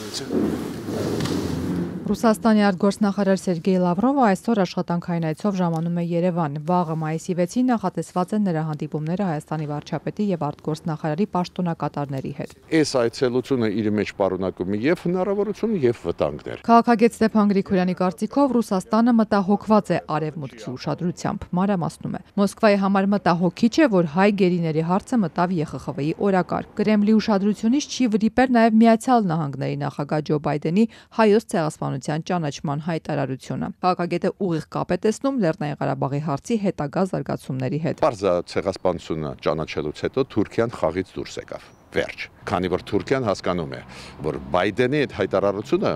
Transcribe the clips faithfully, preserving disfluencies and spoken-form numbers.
Ռուսաստանի արտգործնախարար Սերգեյ Լավրովը այսօր աշխատանքային այցով ժամանում է Երևան։ Վաղը մայիսի վեցին նախատեսված են նրա հանդիպումները Հայաստանի վարչապետի եւ արտգործնախարարի պաշտոնակատարների հետ։ Այս այցելությունը իր մեջ պարունակում է եւ հնարավորություն եւ վտանգներ։ Քաղաքագետ Ստեփան Գրիգորյանի կարծիքով Ռուսաստանը մտահոգված է արևմուտքի ուշադրությամբ։ Մանրամասնում է. Մոսկվայի համար մտահոգիչ է, որ հայ գերիների հարցը մտավ Է Խ Խ V-ի օրակարգ։ Կրեմլի ուշադրությունից չի վրիպել նաեւ Միացյալ Նահանգների նախագահ Ջո Բայդենի հայոց ցեղասպանության ճանաչման հայտարարությունը։ Քաղաքագետը ուղիղ կապ է տեսնում Լեռնային Ղարաբաղի հարցի հետագա զարգացումների հետ։ Պարզա ցեղասպանությունը ճանաչելուց հետո Թուրքիան խաղից դուրս եկավ։ Վերջ։ Քանի որ Թուրքիան հասկանում է, որ Բայդենի այդ հայտարարությունը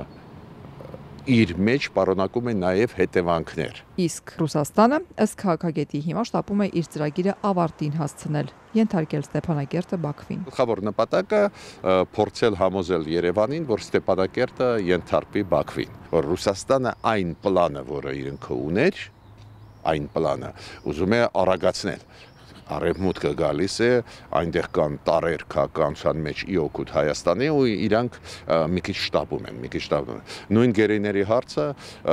իր մեջ պարունակում է նաև հետևանքներ։ Իսկ Ռուսաստանը ըստ քաղաքագետի հիմա շտապում է իր ծրագիրը ավարտին հասցնել, ենթարկել Ստեփանակերտը Բաքվին։ Գլխավոր նպատակը փորձել համոզել Երևանին, որ Ստեփանակերտը ենթարկվի Բաքվին, որ Ռուսաստանը այն պլանը, որը իրենքը ուներ, այն պլանը ուզում է արագացնել։ Արևմուտքը գալիս է, այնտեղ կան տարեր քաղաքականության մեջ ի օգուտ Հայաստանի ու իրանք մի քիչ շտապում են, մի քիչ շտապում են։ Նույն գերիների հարցը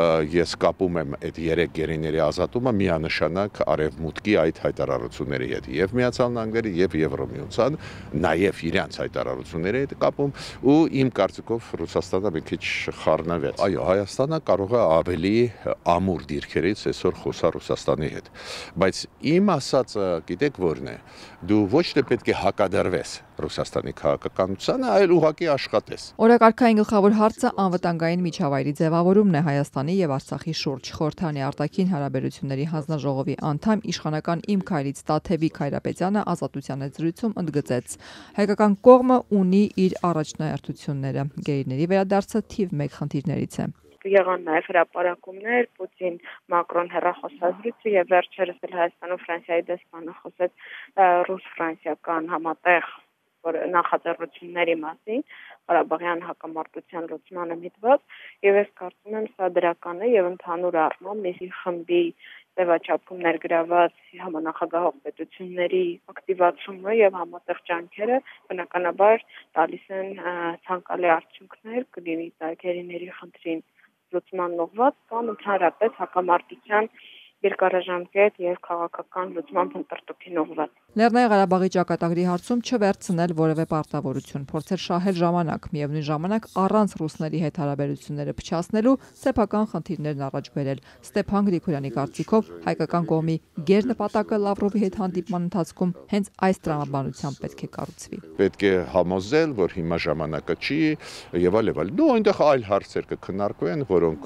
ես կապում եմ այդ երեք գերիների ազատումը միանշանակ արևմուտքի այդ հայտարարությունների հետ, եւ Միացյալ Նահանգների եւ Եվրոմիության, նաեւ իրանց հայտարարությունների հետ կապում ու իմ կարծիքով Ռուսաստանը մի քիչ խառնվեց։ Այո, Հայաստանը կարող է ավելի ամուր դիրքերից այսօր խոսա Ռուսաստանի հետ, բայց իմ ասածը գիտեք որն է, դու ոչ թե պետք է հակադրվես Ռուսաստանի քաղաքականությանը, այլ ուղղակի աշխատես։ Օրակարգային գլխավոր հարցը անվտանգային միջավայրի ձևավորումն է Հայաստանի եւ Արցախի շուրջ։ Խորհրդանի արտաքին հարաբերությունների հանձնաժողովի անդամ իշխանական Իմ Քայլից Տաթևիկ Հայրապետյանը Ազատության հետ զրույցում ընդգծեց. հայկական կողմը ունի իր առաջնահերթությունները։ Գերիների վերադարձը թիվ մեկ խնդիրներից է։ Եղան նաև հրապարակումներ, Պուտին-Մակրոն հեռախոսազրույցը եւ վերջերս էլ Հայաստանում Ֆրանսիայի դեսպանը խոսեց ռուս-ֆրանսիական համատեղ նախաձեռնությունների մասին, Ղարաբաղյան հակամարտության լուծմանը միտված, եւ ես կարծում եմ սա դրական է եւ ընդհանուր առմամբ մի խմբի ձևաչափում ներգրաված համանախագահող պետությունների ակտիվացումը եւ համատեղ ջանքերը բնականաբար տալիս են ցանկալի արդյունքներ, կլինի դա գերիների խնդրին լուծման ուղղված կամ ընդհանրապես հակամարտության երկարաժամկետ եւ քաղաքական լուծման փնտրտուքին ուղղված։ Լեռնային Ղարաբաղի ճակատագրի հարցում չվերցնել որևէ պարտավորություն, փորձել շահել ժամանակ, միևնույն ժամանակ առանց ռուսների հետ հարաբերությունները փչացնելու սեփական խնդիրներն առաջ բերել։ Ստեփան Գրիգորյանի կարծիքով հայկական կողմի գերնպատակը Լավրովի հետ հանդիպման ընթացքում հենց այս տրամաբանությամբ պետք է կառուցվի։ Պետք է համոզել, որ հիմա ժամանակը չի եւ այլ եւ այլ։ Դու այնտեղ այլ հարցեր կքննարկվեն, որոնք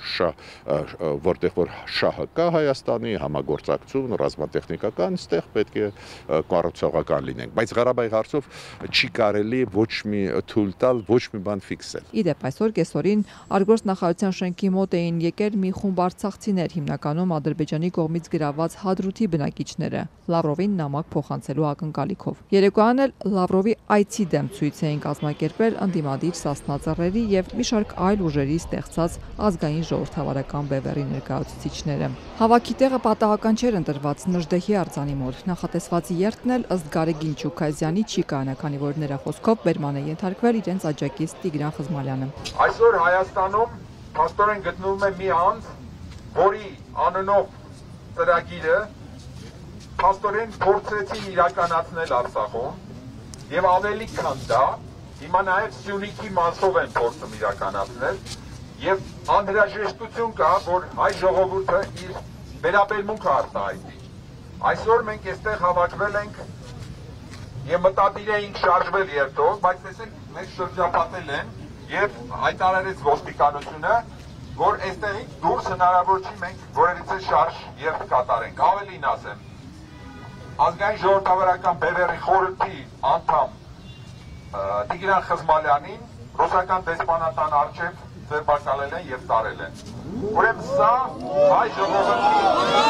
որտեղ որ շահը կա Հայաստանի համագործակցություն, ռազմատեխնիկական, այստեղ պետք է կառուցողական լինենք, բայց Ղարաբաղի հարցով չի կարելի ոչ մի թույլ տալ, ոչ մի բան ֆիքսել։ Իդեպ այսօր կեսօրին արտգործնախարարության շենքի մոտ էին եկել մի խումբ արցախցիներ, հիմնականում Ադրբեջանի կողմից գրաված Հադրութի բնակիչները, Լավրովին նամակ փոխանցելու ակնկալիքով։ Երեկոյան էլ Լավրովի այցի դեմ ցույց էին կազմակերպել ընդդիմադիր Սասնա Ծռերի եւ մի շարք այլ ուժերի ստեղծած ազգային ժողովրդավարական բևեռի ներկայացուցիչները։ Հավաքի տեղը պատահական չէր ընտրված Նժդեհի արձանի մոտ։ Նախատեսված երթն էլ ըստ Գարեգին Չուքազյանի չի կանա, քանի որ նրա խոսքով բերման է ենթարկվել իրենց աջակից Տիգրան Խզմալյանը։ Այսօր Հայաստանում փաստորեն գտնվում է մի անձ, որի անունով ծրագիրը փաստորեն փորձեցին իրականացնել Արցախում եւ ավելի քան դա, հիմա նաեւ Սյունիքի մասով են փորձում իրականացնել եւ անհրաժեշտություն կա, որ հայ ժողովուրդը իր վերաբերմունքը արտահայտի։ Այսօր մենք այստեղ հավաքվել ենք եւ մտադիր էինք շարժվել երթով, բայց տեսեք, մեզ շրջապատել են եւ հայտարարեց ոստիկանությունը, որ այստեղից դուրս հնարավոր չի մենք որևիցե շարժ երթ կատարենք։ Ավելին ասեմ, ազգային ժողովրդավարական բևեռի խորհրդի անդամ Տիգրան Խզմալյանին ռուսական դեսպանատան առջև ձերբակալել են եւ տարել են։ Ուրեմն սա հայ ժողովրդի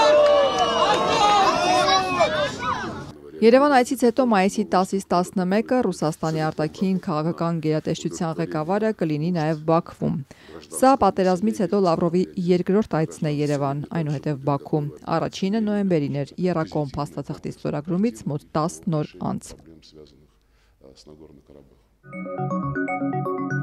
Երևան այցից հետո մայիսի տասից տասնմեկը Ռուսաստանի արտաքին քաղաքական գերատեսչության ղեկավարը կլինի նաև Բաքվում։ Սա պատերազմից հետո Լավրովի երկրորդ այցն է Երևան, այնուհետև Բաքու։ Առաջինը նոյեմբերին էր Եռակոմ փաստաթղթի ստորագրումից մոտ տասը նոր անց։